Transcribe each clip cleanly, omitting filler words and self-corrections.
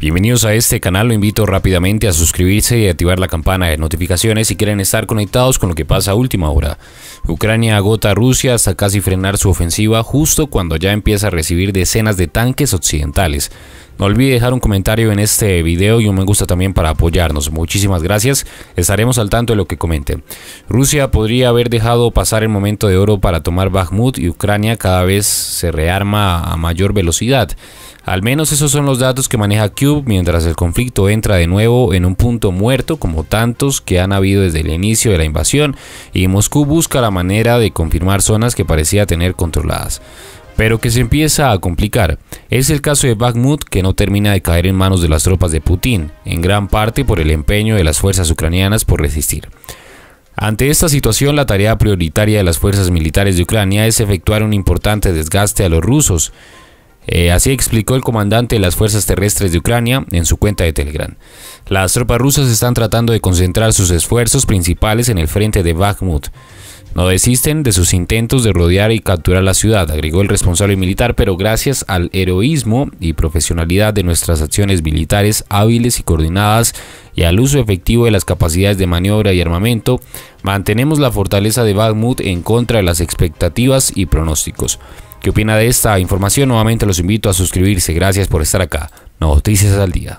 Bienvenidos a este canal, lo invito rápidamente a suscribirse y activar la campana de notificaciones si quieren estar conectados con lo que pasa a última hora. Ucrania agota a Rusia hasta casi frenar su ofensiva justo cuando ya empieza a recibir decenas de tanques occidentales. No olvide dejar un comentario en este video y un me gusta también para apoyarnos. Muchísimas gracias, estaremos al tanto de lo que comenten. Rusia podría haber dejado pasar el momento de oro para tomar Bakhmut y Ucrania cada vez se rearma a mayor velocidad. Al menos esos son los datos que maneja Kyiv mientras el conflicto entra de nuevo en un punto muerto como tantos que han habido desde el inicio de la invasión, y Moscú busca la manera de confirmar zonas que parecía tener controladas, pero que se empieza a complicar. Es el caso de Bakhmut, que no termina de caer en manos de las tropas de Putin, en gran parte por el empeño de las fuerzas ucranianas por resistir. Ante esta situación, la tarea prioritaria de las fuerzas militares de Ucrania es efectuar un importante desgaste a los rusos. Así explicó el comandante de las fuerzas terrestres de Ucrania en su cuenta de Telegram. Las tropas rusas están tratando de concentrar sus esfuerzos principales en el frente de Bakhmut. No desisten de sus intentos de rodear y capturar la ciudad, agregó el responsable militar, pero gracias al heroísmo y profesionalidad de nuestras acciones militares hábiles y coordinadas y al uso efectivo de las capacidades de maniobra y armamento, mantenemos la fortaleza de Bakhmut en contra de las expectativas y pronósticos. ¿Qué opina de esta información? Nuevamente los invito a suscribirse. Gracias por estar acá. Noticias al día.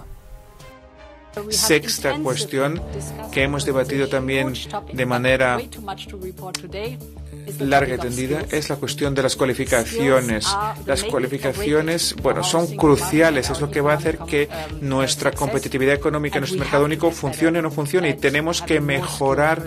Sexta cuestión que hemos debatido también de manera larga y tendida es la cuestión de las cualificaciones. Las cualificaciones, bueno, son cruciales, es lo que va a hacer que nuestra competitividad económica en nuestro mercado único funcione o no funcione, y tenemos que mejorar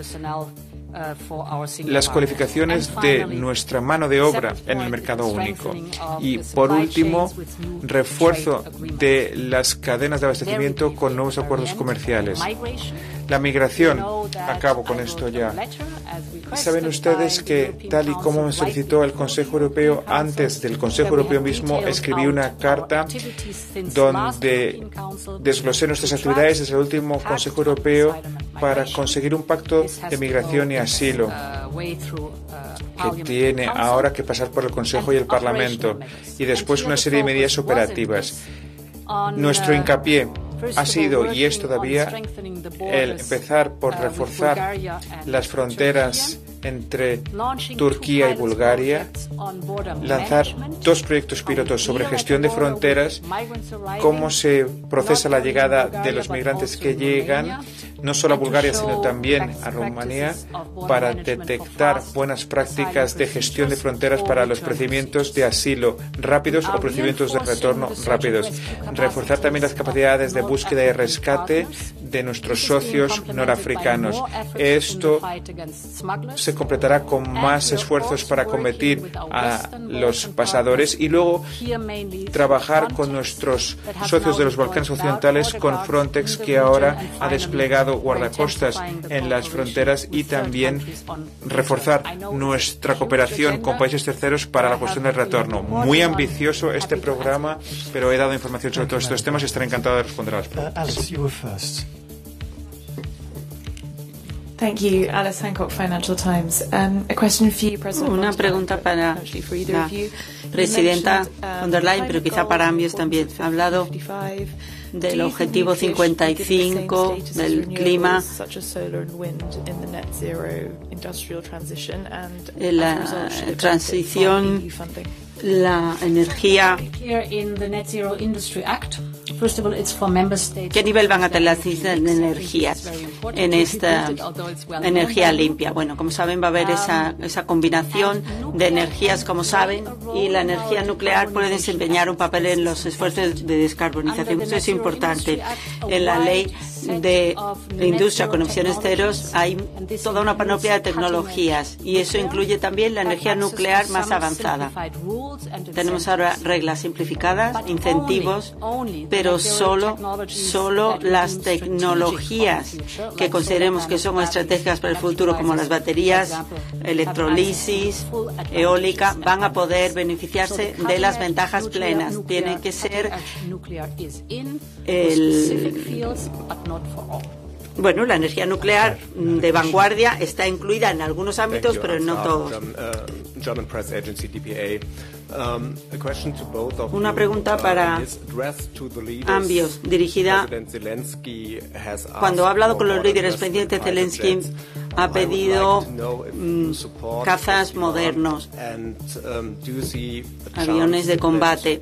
las cualificaciones de nuestra mano de obra en el mercado único. Y por último, refuerzo de las cadenas de abastecimiento con nuevos acuerdos comerciales. La migración, acabo con esto ya. Saben ustedes que, tal y como me solicitó el Consejo Europeo, antes del Consejo Europeo mismo escribí una carta donde desglosé nuestras actividades desde el último Consejo Europeo para conseguir un pacto de migración y asilo que tiene ahora que pasar por el Consejo y el Parlamento, y después una serie de medidas operativas. Nuestro hincapié ha sido y es todavía el empezar por reforzar las fronteras entre Turquía y Bulgaria, lanzar 2 proyectos pilotos sobre gestión de fronteras, cómo se procesa la llegada de los migrantes que llegan, no solo a Bulgaria, sino también a Rumanía, para detectar buenas prácticas de gestión de fronteras para los procedimientos de asilo rápidos o procedimientos de retorno rápidos. Reforzar también las capacidades de búsqueda y rescate de nuestros socios norafricanos. Esto se completará con más esfuerzos para combatir a los pasadores y luego trabajar con nuestros socios de los Balcanes Occidentales, con Frontex, que ahora ha desplegado guardacostas en las fronteras, y también reforzar nuestra cooperación con países terceros para la cuestión del retorno. Muy ambicioso este programa, pero he dado información sobre todos estos temas y estaré encantado de responder a las preguntas. Thank you, Alice Hancock, Financial Times. A question for you, President. Una pregunta para la presidenta von der Leyen, pero quizá para ambos también. Ha hablado del objetivo 55 del clima, la transición, la energía. ¿Qué nivel van a tener las energías en esta energía limpia? Bueno, como saben, va a haber esa combinación de energías, como saben, y la energía nuclear puede desempeñar un papel en los esfuerzos de descarbonización. Esto es importante. En la ley de industria con emisiones ceros hay toda una panoplia de tecnologías, y eso incluye también la energía nuclear más avanzada. Tenemos ahora reglas simplificadas, incentivos, pero solo las tecnologías que consideremos que son estratégicas para el futuro, como las baterías, electrolisis, eólica, van a poder beneficiarse de las ventajas plenas. Tiene que ser Bueno, la energía nuclear de vanguardia está incluida en algunos ámbitos, pero no todos. Una pregunta para ambos, dirigida. Cuando ha hablado con los líderes, el presidente Zelensky ha pedido cazas modernos, aviones de combate.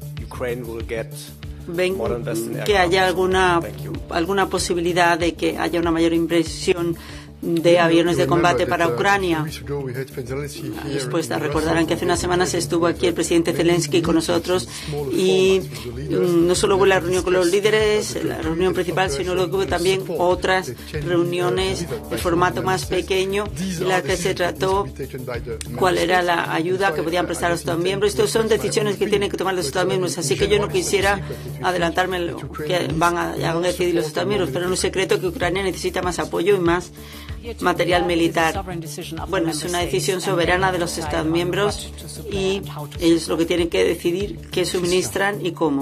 ¿Ven que haya alguna posibilidad de que haya una mayor inversión de aviones de combate para Ucrania? Después recordarán que hace unas semanas estuvo aquí el presidente Zelensky con nosotros y no solo hubo la reunión con los líderes, la reunión principal, sino luego hubo también otras reuniones de formato más pequeño en la que se trató cuál era la ayuda que podían prestar los Estados miembros. Estas son decisiones que tienen que tomar los Estados miembros, así que yo no quisiera adelantarme lo que van a decidir los Estados miembros, pero no es secreto que Ucrania necesita más apoyo y más material militar. Bueno, es una decisión soberana de los Estados miembros y ellos lo que tienen que decidir qué suministran y cómo.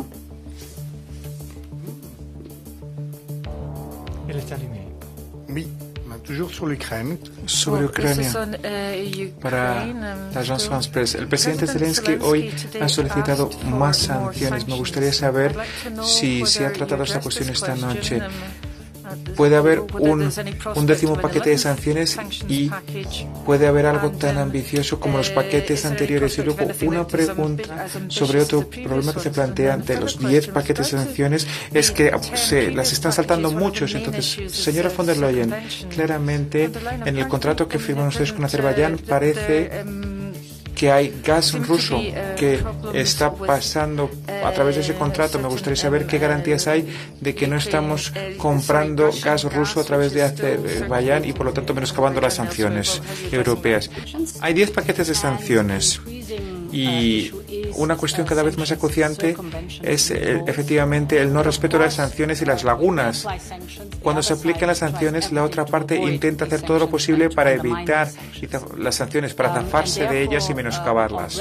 Sobre Ucrania, para la Agence France Presse, el presidente Zelensky hoy ha solicitado más sanciones. Me gustaría saber si se ha tratado esta cuestión esta noche. Puede haber un 10º paquete de sanciones y puede haber algo tan ambicioso como los paquetes anteriores. Y luego una pregunta sobre otro problema que se plantea de los 10 paquetes de sanciones es que se las están saltando muchos. Entonces, señora von der Leyen, claramente en el contrato que firman ustedes con Azerbaiyán parece que hay gas ruso que está pasando a través de ese contrato. Me gustaría saber qué garantías hay de que no estamos comprando gas ruso a través de Azerbaiyán y por lo tanto menoscabando las sanciones europeas. Hay 10 paquetes de sanciones y una cuestión cada vez más acuciante es efectivamente el no respeto de las sanciones y las lagunas. Cuando se aplican las sanciones, la otra parte intenta hacer todo lo posible para evitar las sanciones, para zafarse de ellas y menoscabarlas.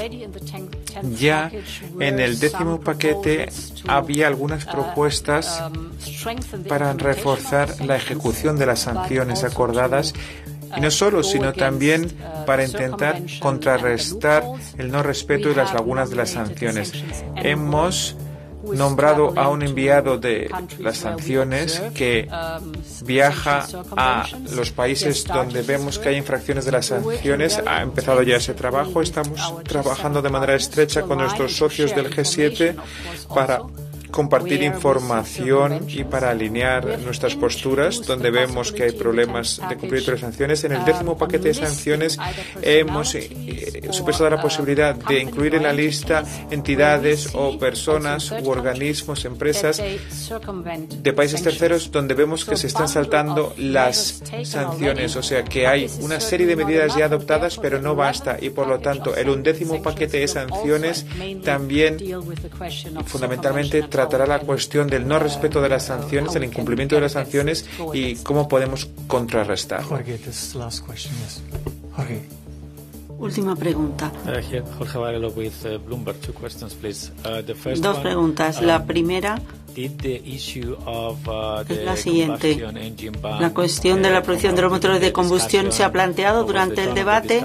Ya en el 10º paquete había algunas propuestas para reforzar la ejecución de las sanciones acordadas. Y no solo, sino también para intentar contrarrestar el no respeto y las lagunas de las sanciones. Hemos nombrado a un enviado de las sanciones que viaja a los países donde vemos que hay infracciones de las sanciones. Ha empezado ya ese trabajo. Estamos trabajando de manera estrecha con nuestros socios del G7 para compartir información y para alinear nuestras posturas donde vemos que hay problemas de cumplimiento de sanciones. En el 10º paquete de sanciones hemos superado la posibilidad de incluir en la lista entidades o personas u organismos, empresas de países terceros donde vemos que se están saltando las sanciones. O sea que hay una serie de medidas ya adoptadas, pero no basta. Y por lo tanto, el 11º paquete de sanciones también fundamentalmente tratará la cuestión del no respeto de las sanciones, el incumplimiento de las sanciones y cómo podemos contrarrestar. Última pregunta. Dos preguntas. La primera es la siguiente. La cuestión de la producción de los motores de combustión se ha planteado durante el debate.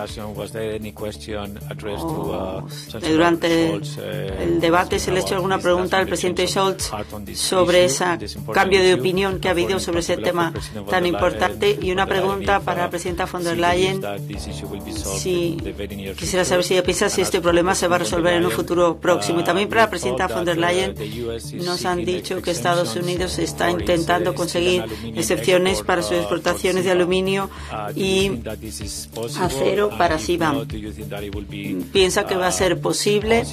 Durante el debate se le ha hecho alguna pregunta al presidente Scholz sobre ese cambio de opinión que ha habido sobre ese tema tan importante. Y una pregunta para la presidenta von der Leyen. Quisiera saber si ella piensa si este problema se va a resolver en un futuro próximo. Y también para la presidenta von der Leyen, nos han dicho que Estados Unidos está intentando conseguir excepciones para sus exportaciones de aluminio y acero para CBAM. ¿Piensa que va a ser posible?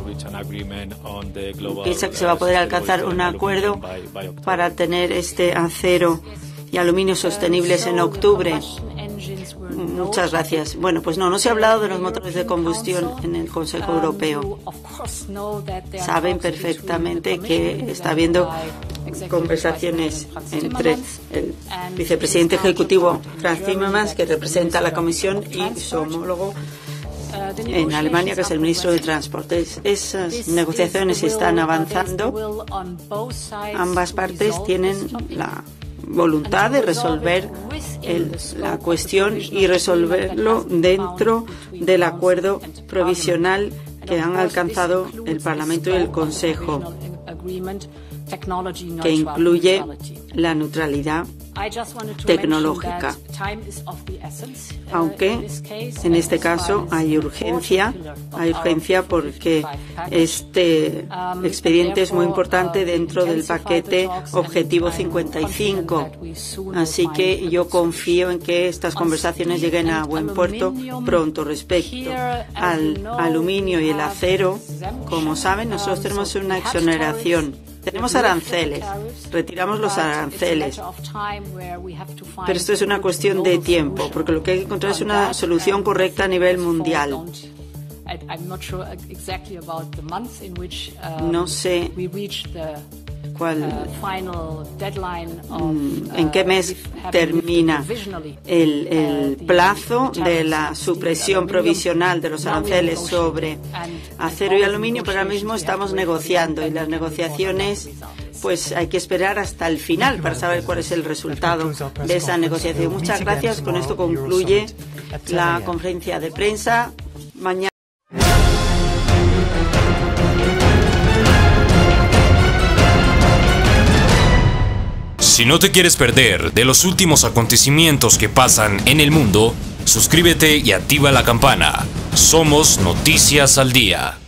¿Piensa que se va a poder alcanzar un acuerdo para tener este acero y aluminio sostenibles en octubre? Muchas gracias. Bueno, pues no se ha hablado de los motores de combustión en el Consejo Europeo. Saben perfectamente que está habiendo conversaciones entre el vicepresidente ejecutivo Franz Timmermans, que representa a la Comisión, y su homólogo en Alemania, que es el ministro de Transportes. Esas negociaciones están avanzando. Ambas partes tienen la voluntad de resolver la cuestión y resolverlo dentro del acuerdo provisional que han alcanzado el Parlamento y el Consejo, que incluye la neutralidad tecnológica. Aunque en este caso hay urgencia porque este expediente es muy importante dentro del paquete Objetivo 55. Así que yo confío en que estas conversaciones lleguen a buen puerto pronto. Respecto al aluminio y el acero, como saben, nosotros tenemos una exoneración. Tenemos aranceles, retiramos los aranceles, pero esto es una cuestión de tiempo, porque lo que hay que encontrar es una solución correcta a nivel mundial. No sé en qué mes termina el plazo de la supresión provisional de los aranceles sobre acero y aluminio, pero ahora mismo estamos negociando y las negociaciones, pues hay que esperar hasta el final para saber cuál es el resultado de esa negociación. Muchas gracias. Con esto concluye la conferencia de prensa. Mañana. Si no te quieres perder de los últimos acontecimientos que pasan en el mundo, suscríbete y activa la campana. Somos Noticias al Día.